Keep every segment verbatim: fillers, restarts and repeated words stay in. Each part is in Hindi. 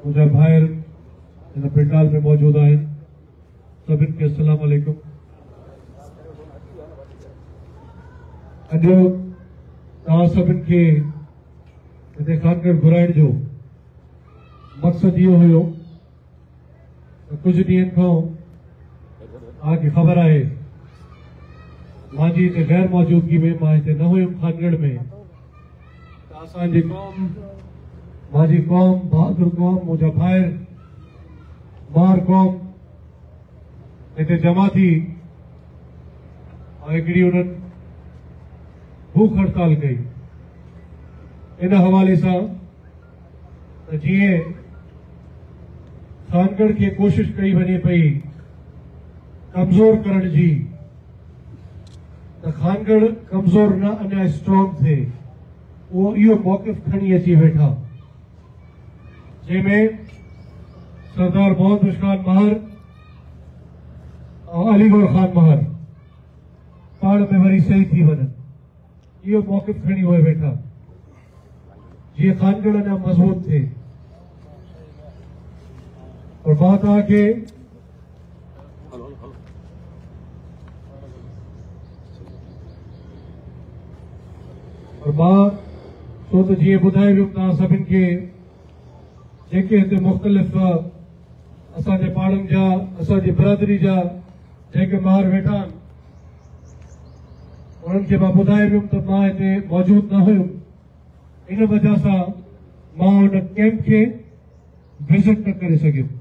मुझे भाइर इन पंडाल में मौजूद आहिनि सभिनि खे अस्सलाम वालेकुम। अॼु तव्हां सभिनि खे हिते खानगढ़ घुराइण जो मक़सदु इहो हुयो त कुझु ॾींहंनि खां तव्हांखे ख़बर आहे मुंहिंजी हिते गैर मौजूदगी में मां हिते न हुयुमि खानगढ़ में त असांजी क़ौम मुंहिंजी क़ौम बहादुर क़ौम मुंहिंजा भाइर मार क़ौम हिते जमा थी ऐं हिकिड़ी उन्हनि भूख हड़ताल कई इन हवाले सां त जीअं खानगढ़ खे कोशिश कई वञे पई कमज़ोर करण जी त खानगढ़ कमज़ोर न अञा स्ट्रॉन्ग थिए उहो इहो मौक़िफ़ खणी अची वेठा जंहिंमें सरदार मोहम्मद खान महर और अलीगढ़ खान महर पाण में वरी सही थी वञनि इहो मौक़िफ़ खणी हुए वेठा जीअं खानगढ़ अञा मज़बूत थिए। और मां तव्हांखे और मां छो त जीअं ॿुधाए वियुमि तव्हां सभिनि खे जेके हिते मुख़्तलिफ़ असांजे पाड़नि जा असांजी बिरादरी जा जेके ॿार वेठा आहिनि उन्हनि खे मां ॿुधाए वियुमि त मां हिते मौजूदु न हुयुमि इन वजह सां मां हुन कैंप खे विज़िट न करे सघियुमि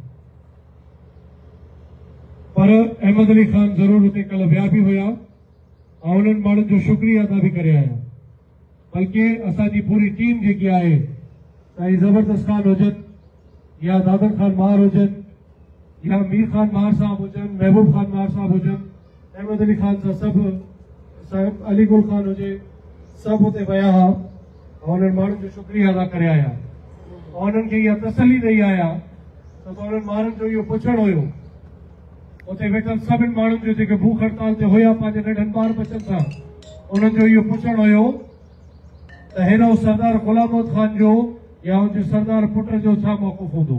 पर अहमद अली ख़ान ज़रूर हुते कल्ह विया बि हुया ऐं उन्हनि माण्हुनि जो शुक्रिया अदा बि करे आया बल्कि असांजी पूरी टीम जेकी आहे चाहे ज़बरदस्त ख़ान हुजनि या दादर ख़ान महर हुजनि या मीर ख़ान महर साहब हुजनि महबूब ख़ान महर साहब हुजनि अहमद अली ख़ान सां सभु साहिब अलीगुल ख़ान हुजे सभु हुते विया हुआ ऐं उन्हनि माण्हुनि जो शुक्रिया अदा करे आया ऐं उन्हनि खे इहा तसली ॾेई आया त उन्हनि माण्हुनि जो इहो पुछणु हुयो उते वेठल सभिनि माण्हुनि जो जेके भूख हड़ताल ते हुया पंहिंजे नंढनि ॿार बचनि सां उन्हनि जो इहो पुछणु हुयो त हिन सरदार ग़ुलाम मोहम्मद ख़ान जो या उनजे सरदार पुट जो छा मौक़िफ़ हूंदो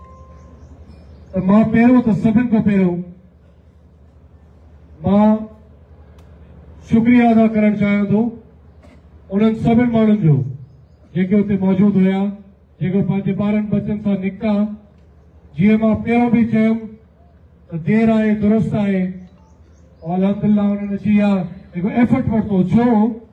त मां पहिरियों त सभिनि खां पहिरियों मां शुक्रिया अदा करणु चाहियां थो उन्हनि सभिनि माण्हुनि जो जेके हुते मौजूदु हुया जेके पंहिंजे ॿारनि बचनि सां निकिता जीअं मां पहिरियों बि चयुमि त देरि आहे दुरुस्त आहे अल्हम्दुलिल्लाह उन्हनि अची इहा हिकु एफर्ट वरितो छो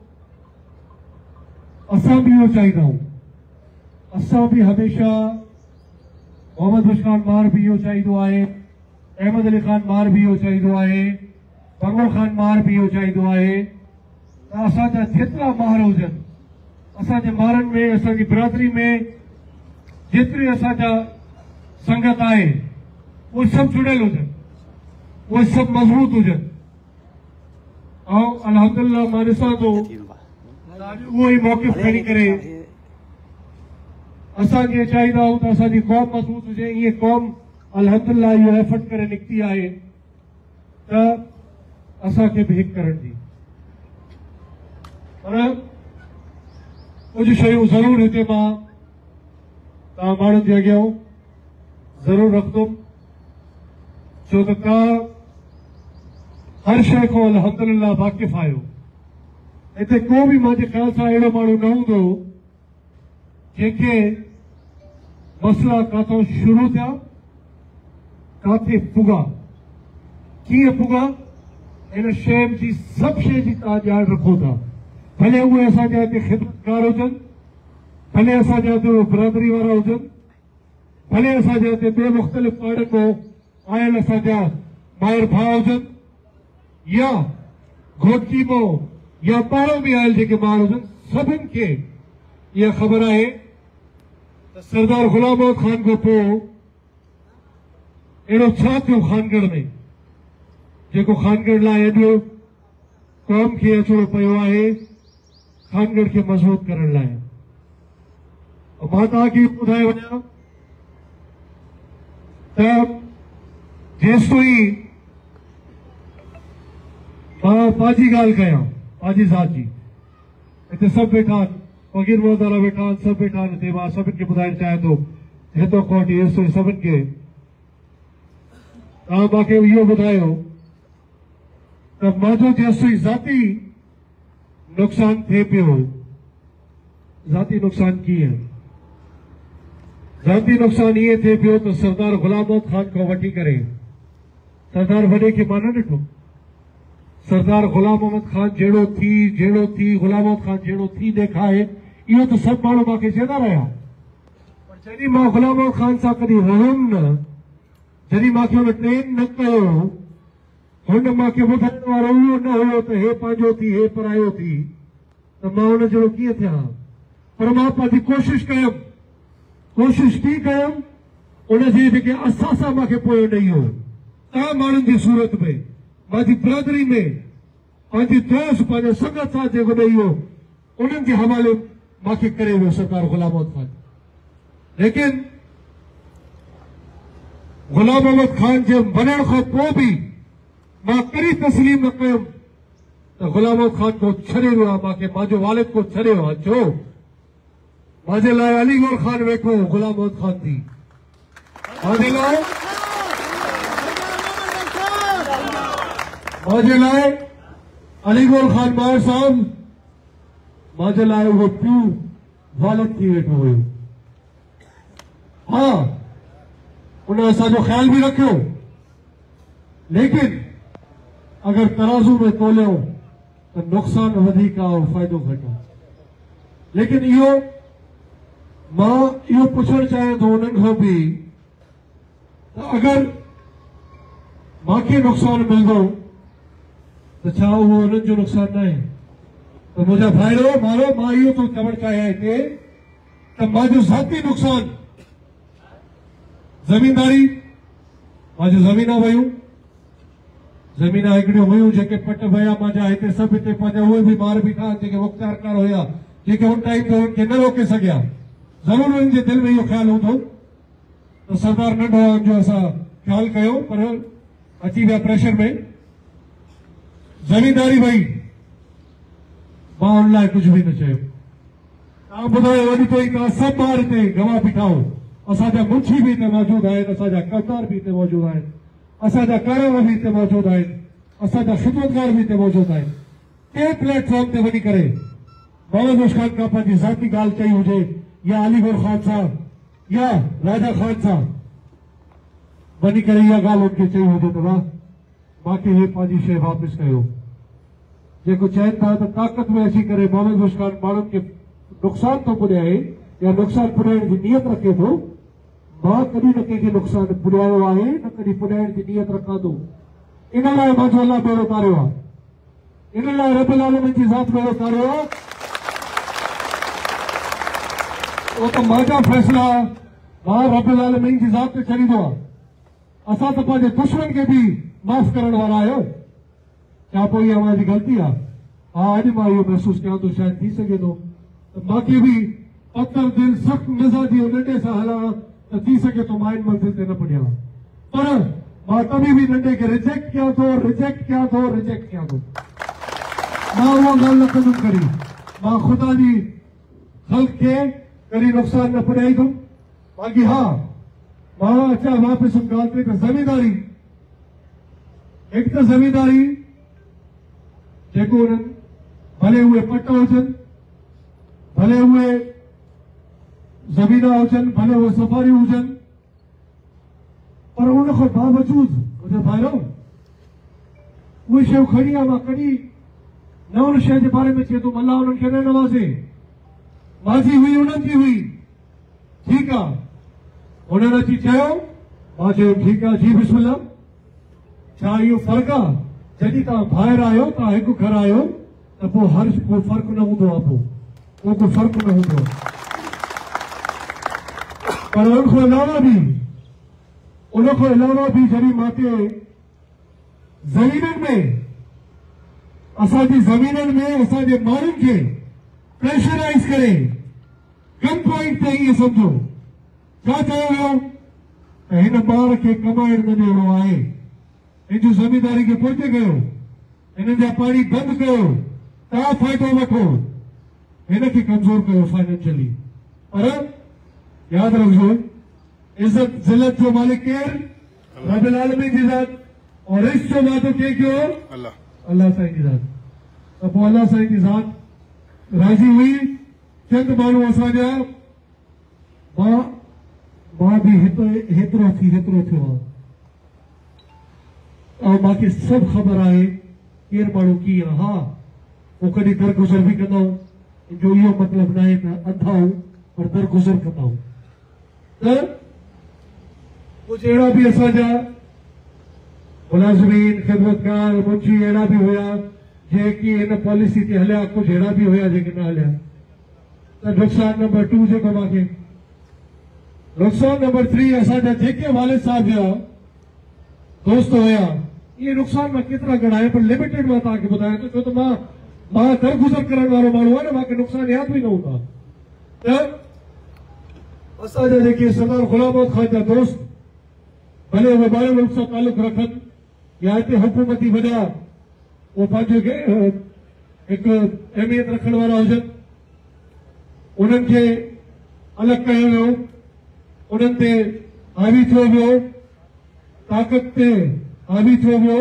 असां बि इहो चाहींदा आहियूं असां बि हमेशा मोहम्मद खान महर भी इहो चाहींदो आहे अहमद अली ख़ान महर भी इहो चाहींदो आहे बंगुर ख़ान महर भी इहो चाहींदो आहे त असांजा जेतिरा महर हुजनि असांजे महरनि में असांजी बिरादरी में जेतिरी असांजा संगत आहे उहे सभु जुड़ियल हुजनि उहे सभु मज़बूत हुजनि ऐं अल्हम्दुलिल्लाह मां ॾिसां थो उहो ई मौक़िफ़ खणी करे असां जीअं चाहींदा आहियूं त असांजी क़ौम मज़बूत हुजे ईअं क़ौम अल्हम्दुलिल्लाह इहो एफर्ट करे निकिती आहे त असांखे बि हिकु करण जी पर कुझु शयूं ज़रूरु हिते मां तव्हां माण्हुनि जे अॻियां ज़रूरु रखंदुमि छो त तव्हां हर शइ खां अल्हम्दुलिल्लाह वाक़िफ़ आहियो हिते को बि मुंहिंजे ख़्याल सां अहिड़ो माण्हू न हूंदो जंहिंखे मसला काथों शुरू थिया काथे पुगा कीअं पुगा इन शइ जी सभु शइ जी तव्हां ॼाण रखो था भले उहे असांजा हिते ख़िदमतगार हुजनि भले असांजा हिते बिरादरी वारा हुजनि भले असांजे हिते ॿिए मुख़्तलिफ़ पाड़नि मां आयल असांजा माइर भाउ हुजनि या घोटकी मां या ॿाहिरों बि आयल जेके ॿार हुजनि सभिनि खे इहा ख़बर आहे त सरदार ग़ुलाम मोहम्मद ख़ान खां पोइ अहिड़ो छा थियो खानगढ़ में जेको खानगढ़ लाइ अॼु क़ौम खे अचिणो पियो आहे खानगढ़ खे मज़बूत करण लाइ मां तव्हांखे ॿुधाए वञा त जेसिताईं मां पंहिंजी ॻाल्हि कयां पंहिंजी ज़ात जी हिते सभु वेठा आहिनि फकीर मोहम्मद वारा वेठा आहिनि सभु वेठा आहिनि हिते मां सभिनि खे ॿुधाइणु चाहियां थो हितो कोट इहो सभिनि खे तव्हां मूंखे इहो ॿुधायो त मुंहिंजो जेसिताईं ज़ाती नुक़सान थिए पियो, ज़ाती नुक़सान कीअं? ज़ाती नुक़सान इएं थिए पियो त सरदार गुलाम मोहम्मद ख़ान खां वठी करे सरदार वॾे खे मां न ॾिठो। सरदार गुलाम मोहम्मद ख़ान जहिड़ो थी जहिड़ो थी गुलाम मोहम्मद ख़ान जहिड़ो थी ॾेखारे, इहो त सभु माण्हू मूंखे चवंदा रहिया। पर जॾहिं मां गुलाम मोहम्मद ख़ान सां कॾहिं रहियुमि न, जॾहिं मूंखे हुन ट्रेन न कयो, हुन मूंखे ॿुधाइण वारो उहो न हुयो त हे पंहिंजो थी हे परायो थी, त मां हुन जहिड़ो कीअं थियां? पर मां पंहिंजी कोशिशि कयमि, कोशिशि थी कयमि, उनजे जेके असां मूंखे पोइ ॾेई हो तव्हां माण्हुनि जी सूरत में, पंहिंजी बिरादरी में, पंहिंजी दोस्त पंहिंजे संगत सां जेको ॾेई हो, उन्हनि जे हवाले मूंखे करे वियो सरदार गुलाम मोहम्मद ख़ान। लेकिन गुलाम मोहम्मद ख़ान जे वञण खां पोइ बि मां कॾहिं तस्लीम न कयुमि त गुलाम मोहम्मद ख़ान को छॾे वियो आहे, मूंखे मुंहिंजो वालिद को छॾे वियो आहे। छो? मुंहिंजे लाइ अलीगढ़ ख़ान वेठो गुलाम मोहम्मद ख़ान थी, मुंहिंजे लाइ मुंहिंजे लाइ अलीगढ़ ख़ान मार साहब, मुंहिंजे लाइ उहो पीउ वालिद थी वेठो हुयो। हा, उन असांजो ख्याल बि रखियो, लेकिन अगर तराज़ू में तोलियो त नुक़सान वधीक आहे ऐं फ़ाइदो घटि आहे। लेकिन इहो मां इहो पुछणु चाहियां थो उन्हनि खां बि त अगर मूंखे नुक़सान मिलंदो त छा उहो उन्हनि जो नुक़सान न आहे? त मुंहिंजा भाइरो मारो, मां इहो थो चवणु चाहियां हिते त मुंहिंजो ज़ाती नुक़सान, ज़मीनदारी, मुंहिंजी ज़मीना वयूं, ज़मीना हिकिड़ियूं हुयूं जेके पट विया मुंहिंजा, हिते सभु हिते पंहिंजा उहे बि ॿार बीठा जेके मुख़्तियारकार हुया, जेके हुन टाइम ते हुनखे न रोके सघिया। ज़रूर हुननि जे दिलि में इहो ख़्यालु हूंदो त सरदार नंढो आहे जो असां ख़्यालु कयो, पर अची विया प्रेशर में, ज़मीनदारी वई, मां हुन लाइ कुझु बि न चयो। तव्हां ॿुधायो वॾी तो ई तव्हां सभु ॿार हिते गवाह बीठा हो, असांजा मुंशी बि हिते मौजूदु आहिनि, असांजा कमदार बि हिते मौजूदु आहिनि, असांजा कारावा बि हिते मौजूदु आहिनि, असांजा ख़िदमतगार बि हिते मौजूदु आहिनि। कंहिं प्लेटफॉर्म ते वञी करे मोहम्मद ख़ान खां पंहिंजी ज़ाती ॻाल्हि चई हुजे, या अलीगढ़ ख़ान सां या राजा ख़ान सां वञी करे इहा ॻाल्हि हुनखे चई हुजे त वाह, मूंखे हे पंहिंजी शइ वापसि कयो। जेको चवनि था त ताक़त में अची करे मोहम्मद ख़ान माण्हुनि खे नुक़सान थो पुॼाए या नुक़सान पुॼाइण जी नियत रखे थो, मां कॾहिं न कंहिंखे नुक़सान पुॼायो आहे, न कॾहिं पुॼाइण जी नियत रखां थो। इन लाइ मुंहिंजो अलाह बेड़ो तारियो आहे, इन लाइ रब्बुल आलमीन जी ज़ात बेड़ो तारियो आहे। उहो त मुंहिंजा फ़ैसिला मां रब्बुल आलमीन जी ज़ात ते छॾींदो आहे। असां त पंहिंजे दुश्मन खे बि माफ़ करण वारा आहियो। छा पोइ इहा मुंहिंजी ग़लती आहे? हा, अॼु मां इहो महसूसु कयां थो शायदि थी सघे थो त मूंखे बि पत्थर दिलि सख़्तु मिज़ाजी नंढे सां हलां त थी सघे थो मां इन मंज़िल ते न पुॼां, पर मां कभी भी नंढे खे रिजेक्ट कयां थो रिजेक्ट कयां थो रिजेक्ट कयां थो। मां उहा ॻाल्हि न कंदुमि कॾहिं। मां ख़ुदा जी ख़ल्क़ खे कॾहिं नुक़सान न पुॼाईंदुमि। बाक़ी हा, मां अचां वापसि उन ॻाल्हि ते त ज़मीनदारी, हिकु त ज़मीनदारी जेको उन्हनि, भले उहे पट हुजनि, भले उहे ज़मीना हुजनि, भले उहे सफ़ारी हुजनि, पर उन खां बावजूद मुंहिंजो भाइरो उहे शयूं खणी आहे। मां कॾहिं न उन शइ जे बारे में चए थो अलाह उन्हनि खे न नवाज़े, माज़ी हुई उन्हनि जी हुई, ठीकु आहे। उन्हनि अची चयो, मां चयो ठीकु आहे जी बिस्मिल्लाह। छा इहो फ़र्क़ु आहे? जॾहिं तव्हां ॿाहिरि आहियो, तव्हां हिकु घर आहियो त पोइ हर को फ़र्क़ु न हूंदो आहे, पोइ उहो को फ़र्क़ु न हूंदो आहे। पर उन खां अलावा बि उन खां अलावा बि जॾहिं मूंखे ज़मीननि में, असांजी ज़मीननि में असांजे माण्हुनि खे प्रेशराइज़ करे गन पॉइंट ते ईअं सम्झो छा चयो वियो त हिन ॿार खे कमाइण न ॾियणो आहे, हिन जी ज़मीनदारी खे पोचे कयो, हिननि जा पाणी बंदि कयो, तव्हां फ़ाइदो वठो, हिन खे कमज़ोर कयो फाइनेंशियली। पर यादि रखिजो इज्जत जिल्लत जो मालिक केर रब्बुल आलमीन जी ज़ात और इस जो वादो के क्यों अल्लाह अल्लाह साईं जी ज़ात। तो पोइ अल्लाह साईं जी ज़ात राज़ी हुई। चंद माण्हू असांजा मां मां बि हेतिरो थी हेतिरो थियो आहे ऐं मूंखे सभु ख़बर आहे केरु माण्हू कीअं आहे। हा पोइ कॾहिं दरगुज़र बि कंदा आहियूं, जो इहो मतिलबु न आहे त अंधा आहियूं पर दरगुज़र कंदा आहियूं। त कुछ अहिड़ा बि असांजा मुलाज़िमीन ख़िदमतगार मुंशी अहिड़ा बि हुया जेकी हिन पॉलिसी ते हलिया, कुझु अहिड़ा बि हुया जेके न हलिया। त नुक़सान नंबर टू जेको मूंखे नुक़सान नंबर थ्री असांजा जेके वालिद साहिब जा दोस्त हुया, इहे नुक़सान मां केतिरा घणा पर लिमिटेड मां तव्हांखे ॿुधायां थो, छो त मां मां दरगुज़र करण वारो माण्हू आहियां न, मूंखे नुक़सान यादि बि न हूंदा। त असांजा जेके सरदार ग़ुलाम खान जा दोस्त भले उहे ॿाहिरि मुल्क सां तालुक़ रखनि या हिते हुकूमती वॾा उहे पंहिंजो हिकु अहमियत रखण वारा हुजनि, उन्हनि खे अलॻि कयो वियो, उन्हनि ते हावी थियो वियो, ताक़त ते हावी थियो वियो,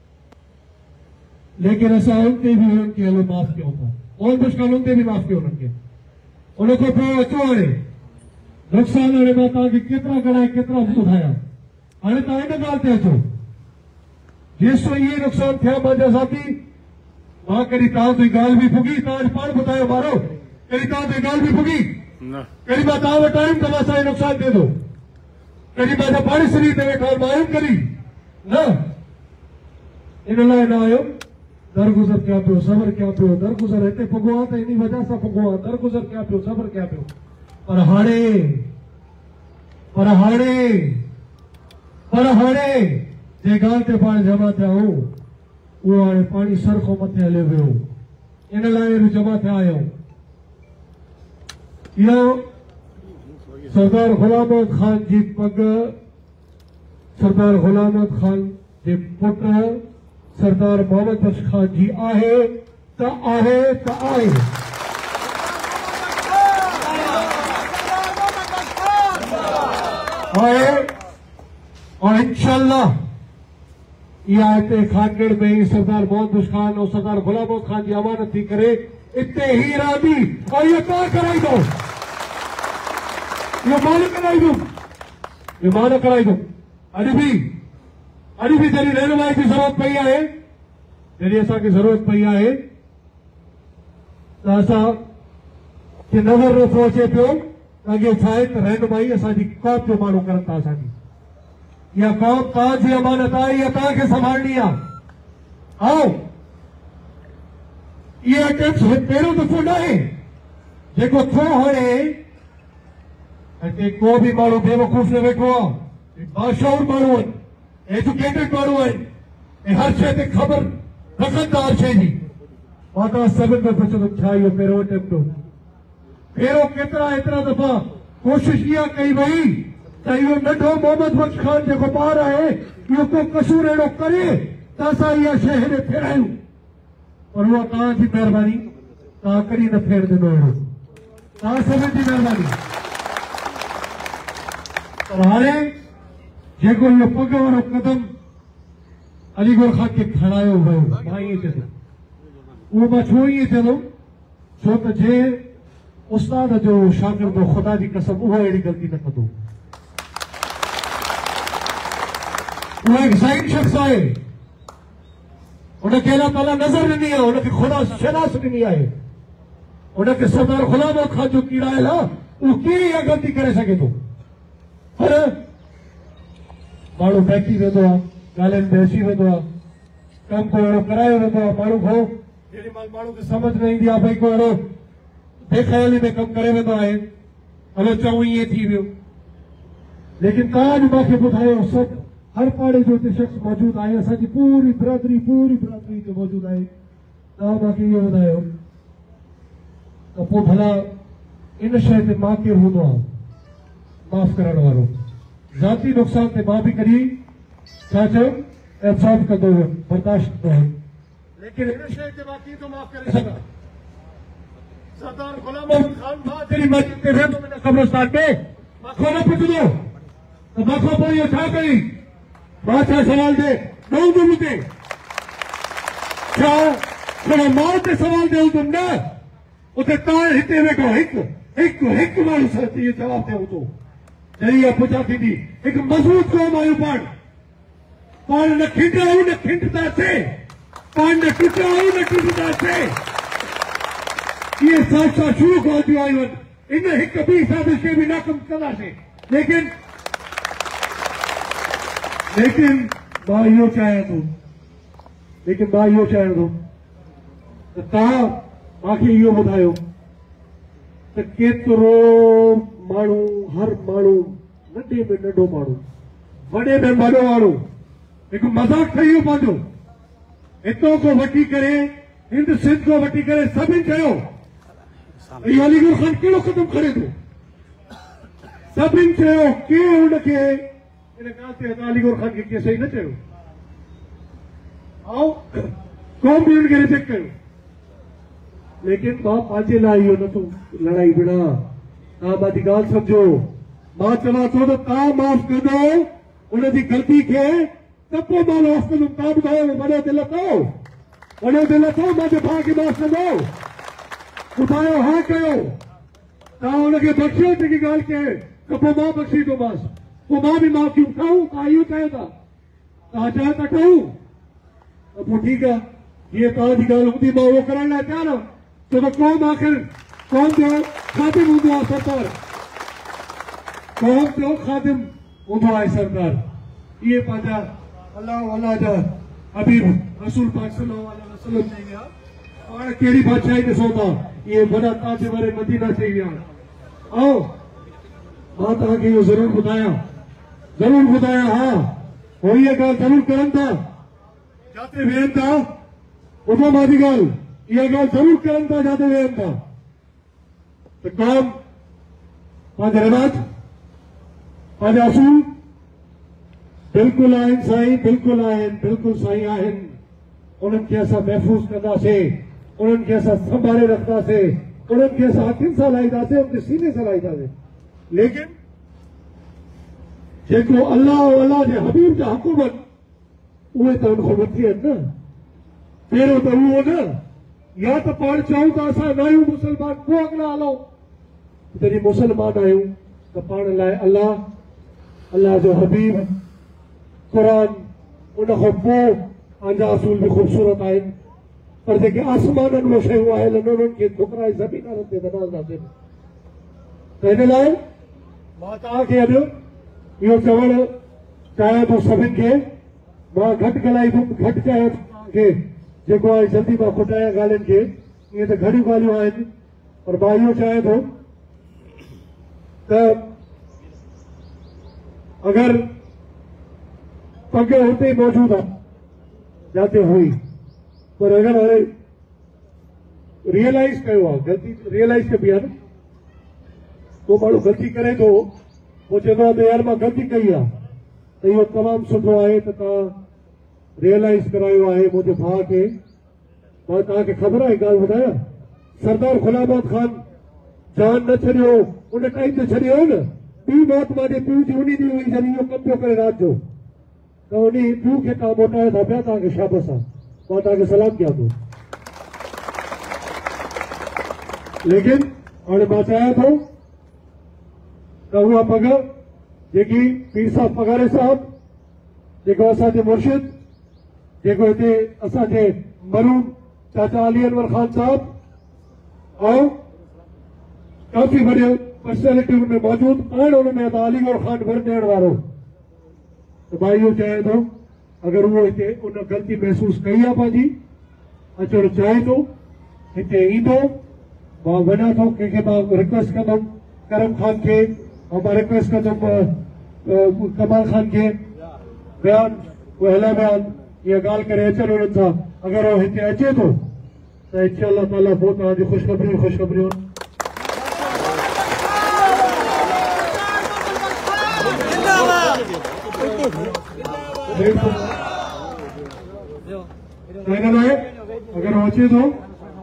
लेकिन असां उन ते बि उन्हनि खे हलो माफ़ कयूं था। ऑल मुश्किल उन ते बि माफ़ कयो उन्हनि खे। उन खां पोइ अचो हाणे नुक़सान हाणे मां तव्हांखे केतिरा घणा केतिरा ॿुधाया। हाणे तव्हां हिन ॻाल्हि ते अचो जेसि ताईं इहे नुक़सान थिया मुंहिंजा साथी, मां कॾहिं तव्हां ताईं ॻाल्हि बि पुगी, तव्हां अॼु पाण ॿुधायो मारो, कॾहिं तव्हां ताईं ॻाल्हि बि पुगी, कॾहिं मां तव्हां वटि आयुमि त मां असांखे नुक़सान थिए थो, कॾहिं मां पाण सिरी ते वेठा मां आयुमि कॾहिं न। इन लाइ न आयो, दरगुज़र कयां पियो, सब्र कयां पियो, दरगुज़र हिते पुॻो आहे त इन वजह सां पुॻो आहे, दरगुज़र कयां पियो, सब्र कयां पियो। पर हाणे पर हाणे पर हाणे जे ॻाल्हि ते पाण जमा थिया आहियूं उहो हाणे पाणी सर खां मथे हलियो वियो, इन लाइ जमा थिया आहियूं। इहो सरदार ग़ुलाम खान जी पग सरदार ग़ुलाम खान जे पुट सरदार मोहम्मद बख्श खान जी आहे त आहे त आहे। आहे और इंशाअल्लाह इहा हिते खानगढ़ में ही सरदार मोहम्मद बख्श खान और सरदार ग़ुलाम खान जी अमानत थी करे इते ही रहंदी और इहो तव्हां कराईंदो, इहो मां न कराईंदुमि, इहो मां न कराईंदुमि। अॼु बि अॼु बि जॾहिं रहनुमाई जी ज़रूरत पई आहे, जॾहिं असांखे ज़रूरत पई आहे त असां खे नज़र नथो अचे पियो अॻे छा आहे त रहनुमाई असांजी क़ौम जो माण्हू करनि था। असांजी इहा क़ौम तव्हांजी अमानत आहे, इहा तव्हांखे संभालणी आहे। ऐं इहा अटैम्प्ट पहिरियों दफ़ो न आहे जेको थियो हाणे, को बि माण्हू बेवकूफ़ न वेठो आहे, बाशऊर माण्हू आहिनि, एजुकेटेड माण्हू आहिनि ऐं हर शइ ते ख़बर रखनि था हर शइ जी। मां तव्हां सभिनि खे पुछंदुमि छा इहो पहिरियों अटैम्प्ट हो? पहिरियों केतिरा एतिरा दफ़ा कोशिश इहा कई वई त इहो नंढो मोहम्मद बख्श खान जेको ॿार आहे इहो को कसूर अहिड़ो करे त असां इहा शइ हेॾे फेरायूं, पर उहा तव्हांजी महिरबानी, तव्हां कॾहिं न फेर ॾिनो अहिड़ो, तव्हां सभिनि जी महिरबानी। पर हाणे जेको इहो पग वारो कदम अलीगढ़ खान खे खणायो वियो, मां ईअं चयो उहो मां छो ईअं चयो, छो त जे उस्ताद जो शागिर्द ख़ुदा जी कसम उहो अहिड़ी ग़लती न कंदो। उहो हिकु ज़ाहिर शख़्स आहे, उनखे अलाह ताला नज़र ॾिनी आहे, उनखे ख़ुदा शनास ॾिनी आहे, उनखे सरदार ग़ुलाम खान जो कीड़ायल आहे, उहो कीअं इहा ग़लती करे सघे थो। पर माण्हू बहकी वेंदो आहे, ॻाल्हियुनि में अची वेंदो आहे, कमु को अहिड़ो करायो वेंदो आहे, माण्हू खां जेॾी महिल माण्हू खे सम्झ न ईंदी आहे भई को अहिड़ो बेख़्याली में कमु करे वेंदो आहे, हलो चऊं ईअं थी वियो। लेकिन तव्हां अॼु मूंखे ॿुधायो सभु हर पाड़े जो हिते शख़्स मौजूदु आहे, असांजी पूरी बिरादरी पूरी बिरादरी हिते मौजूदु आहे। तव्हां मूंखे इहो ॿुधायो त पोइ भला इन शइ ते मां केरु हूंदो आहे माफ़ करण वारो? ज़ाती नुक़सान ते मां बि कॾहिं छा चयो एहसास कंदो हुयुमि, बर्दाश्त न आहे, लेकिन हिन शइ ते मां कीअं थो माफ़ करे सघां? सरदार ग़ुलाम खान मां जॾहिं मस्जिद ते वेंदो हिन क़ब्रिस्तान में मां कोन पुछंदो तो मखो पोइ इहो छा कई मां छा सवाल दे ॾऊं तुम ते छा थोड़ा मां ते सवाल ॾऊं तुम न उते तव्हां हिते वेठो हिकु हिकु हिकु माण्हू सच इहो जवाबु ॾियो थो जॾहिं इहा पुछा थींदी हिकु मज़बूत क़ौम आहियूं पाण पाण न खिंडायूं न खिंडदासीं पाण न टुटायूं न टुटंदासीं इहे साथ साथ शुरू खां थियूं आयूं आहिनि इन हिकु ॿी साज़िश खे बि नाकाम कंदासीं लेकिन लेकिन मां इहो चाहियां थो लेकिन मां इहो चाहियां थो त तव्हां मूंखे इहो ॿुधायो त केतिरो माण्हू हर माण्हू नंढे में नंढो माण्हू वॾे में वॾो माण्हू हिकु मज़ाक ठही वियो पंहिंजो हितां खां वठी करे हिंद सिंध खां वठी करे सभिनि चयो इहो अलीगढ़ ख़ान कहिड़ो क़दम खणे थो सभिनि चयो के हुनखे इन ॻाल्हि ते अलीगढ़ ख़ान खे के सही न चयो ऐं क़ौम बि हुनखे रिजेक्ट कयो लेकिन मां पंहिंजे लाइ इहो नथो लड़ाई विढ़ा तव्हां मां जी ॻाल्हि सम्झो मां चवां थो त तव्हां माफ़ कंदो उनजी ग़लती खे त पोइ मां माफ़ कंदुमि तव्हां ॿुधायो वॾो दिलि अथव वॾो दिलि अथव मुंहिंजे भाउ खे माफ़ कंदो ॿुधायो हा कयो तव्हां हुनखे बख़्शियो जेकी ॻाल्हि कए त पोइ मां बख़्शी थोमांसि पोइ मां बि माफ़ियूं खाऊं तव्हां इहो चयो था तव्हां चाहियो था कयूं त पोइ ठीकु आहे जीअं तव्हांजी ॻाल्हि हूंदी मां उहो करण लाइ तयारु आहियां छो त क़ौम आख़िर क़ौम जो ख़ादिम हूंदो आहे सरदार क़ौम जो ख़ादिम हूंदो आहे सरदार इहे पंहिंजा अलाह अलाह जा हबीब रसूल पाक सल्लल्लाहु अलैहि वसल्लम चई विया पाण कहिड़ी बादशाही ॾिसो था इहे वॾा ताज वारे मदीना चई विया ऐं मां तव्हांखे इहो ज़रूरु ॿुधायां ज़रूरु ॿुधायां हा हो इहा ॻाल्हि ज़रूरु करनि था जिते वेहनि था ॿुधो मुंहिंजी ॻाल्हि इहा ॻाल्हि ज़रूरु करनि था जिते वेहनि था त क़ौम पंहिंजा रिवाज पंहिंजा असूल बिल्कुलु आहिनि साईं बिल्कुलु आहिनि बिल्कुलु साईं आहिनि उन्हनि खे असां महफ़ूज़ कंदासीं उन्हनि खे असां संभाले रखंदासीं उन्हनि खे असां हथनि सां लाहींदासीं उनखे सीने सां लाहींदासीं लेकिन जेको अलाह अलाह जे हबीब जा हुकूमत उहे त उनखां वठी आहिनि न पहिरियों त उहो न या त पाण चऊं त असां न आहियूं मुस्लमान पोइ अॻियां हलूं जॾहिं मुस्लमान आहियूं त पाण लाइ अलाह अलाह जो हबीब क़ुरान उनखां पोइ पंहिंजा असूल बि ख़ूबसूरत आहिनि पर जेके आसमाननि में शयूं आयल आहिनि उन्हनि खे ठुकराए ज़मीननि ते वधाईंदासीं त हिन लाइ मां तव्हांखे अॼु इहो चवणु चाहियां थो सभिनि खे मां घटि ॻाल्हाईंदुमि घटि चाहियां थो तव्हांखे जेको आहे जल्दी मां खुटायां ॻाल्हियुनि खे ईअं त घणियूं ॻाल्हियूं आहिनि पर मां इहो चाहियां थो त अगरि पग हुते ई मौजूदु आहे जिते हुई पर अगरि हाणे रियलाइज़ कयो आहे ग़लती रियलाइज़ कबी आहे न को माण्हू ग़लती करे थो पोइ चवंदो आहे त यार मां ग़लती कई आहे त इहो तमामु सुठो आहे त तव्हां रियलाइज़ करायो आहे मुंहिंजे भाउ खे मां तव्हांखे ख़बर आहे ॻाल्हि ॿुधायां सरदार ग़ुलाम ख़ान जान न छॾियो उन टाइम ते छॾियो न ॿी मौत मुंहिंजे पीउ जी उन ॾींहुं हुई जॾहिं इहो कमु पियो करे राति जो त उन पीउ खे तव्हां मोटायो था पिया तव्हांखे शाबस आहे मां तव्हांखे सलाम कयां थो लेकिन हाणे मां चाहियां थो त उहा पग जेकी पीर साहिब पघारे साहिब जेको असांजे मुर्शिद जेको हिते असांजे मरूम चाचा अली अनवर ख़ान साहिब ऐं काफ़ी वॾे पर्सनैलिटी हुन में मौजूदु पाण हुन में अलीगढ़ ख़ान विर ॾियण वारो त मां इहो चाहियां थो अगरि उहो हिते उन ग़लती महसूसु कई आहे पंहिंजी अचणु चाहे थो हिते ईंदो मां वञा थो कंहिंखे मां रिक्वेस्ट कंदुमि करम ख़ान खे ऐं मां रिक्वेस्ट कंदुमि कमाल ख़ान खे बयान उहे हलिया बयान इहा ॻाल्हि करे अचनि उन्हनि सां अगरि उहो हिते अचे थो त इनशा अल्लाह ताला पोइ तव्हांजी ख़ुशख़बरियूं ख़ुशख़बरियूं हिन लाइ अगरि उहो अचे थो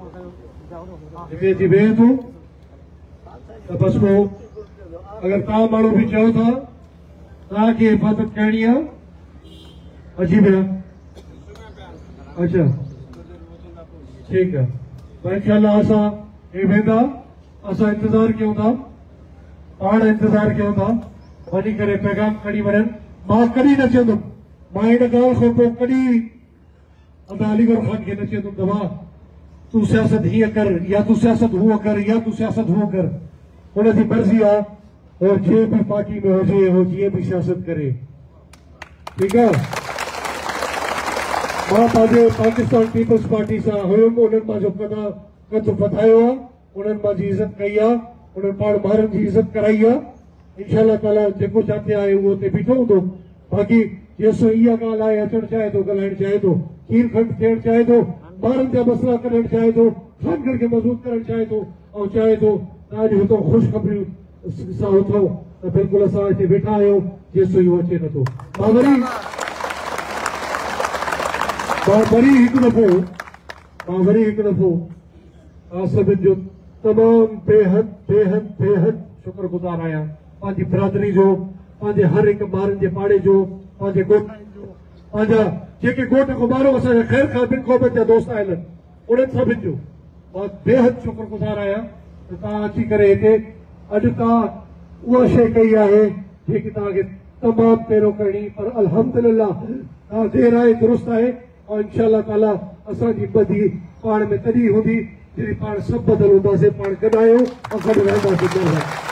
अची वेहे थो त बसि पोइ अगरि तव्हां माण्हू बि चओ था तव्हांखे हिफ़ाज़त करणी आहे। अची पिया अच्छा ठीकु आहे भई इंशाअल्लाह असां हे वेंदा असां इंतज़ारु कयूं था पाण इंतज़ारु कयूं था वञी करे पैगाम खणी वञनि। मां कॾहिं न चवंदुमि मां हिन ॻाल्हि खां पोइ कॾहिं अदा अलीगढ़ ख़ान खे न चवंदुमि त वाह तूं सियासत हीअं कर या तूं सियासत हूअं कर या तूं सियासत हूअं कर। हुनजी मर्ज़ी आहे और जे भी पार्टी में हुजे वो जीअं भी सियासत करे ठीक है। मां पंहिंजे पाकिस्तान पीपल्स पार्टी सां हुयुमि उन्हनि मां जो कदा कद वधायो आहे उन्हनि मां जी इज़त कई आहे उन्हनि पाण ॿारनि जी इज़त कराई आहे। इंशाअल्लाह ताला जेको जिते आहे उहो उते बीठो हूंदो। बाक़ी जेसो इहा ॻाल्हि आहे अचणु चाहे थो ॻाल्हाइणु चाहे थो खीर खंड थियणु चाहे थो ॿारनि जा मसइला कढणु चाहे थो खानगढ़ खे मज़बूत करणु चाहे थो ऐं चाहे थो तव्हांजो हितां ख़ुशख़बरियूं सां उथो त बिल्कुलु असां हिते वेठा आहियूं जेसो इहो अचे नथो। मां वरी मां वरी हिकु दफ़ो मां वरी हिकु दफ़ो तव्हां सभिनि जो तमामु बेहद बेहद बेहद शुक्रगुज़ार आहियां पंहिंजी बिरादरी जो पंहिंजे हर हिकु ॿारनि जे पाड़े जो पंहिंजे ॻोठनि जो पंहिंजा जेके ॻोठ खां ॿाहिरो असांजा ख़ैर खां बिन क़ौमनि जा दोस्त आयल आहिनि उन्हनि सभिनि जो मां बेहद शुक्रगुज़ार आहियां त तव्हां अची करे हिते अॼु तव्हां उहा शइ कई आहे जेकी तव्हांखे तमामु पहिरियों करणी पर अल्हम्दुलिल्लाह तव्हां देरि आहे दुरुस्त आहे और इंशाअल्लाह ताला असांजी ॿधी पाण में तॾहिं हूंदी जॾहिं पाण सभु बदल हूंदासीं पाण गॾु आहियूं ऐं गॾु रहंदासीं।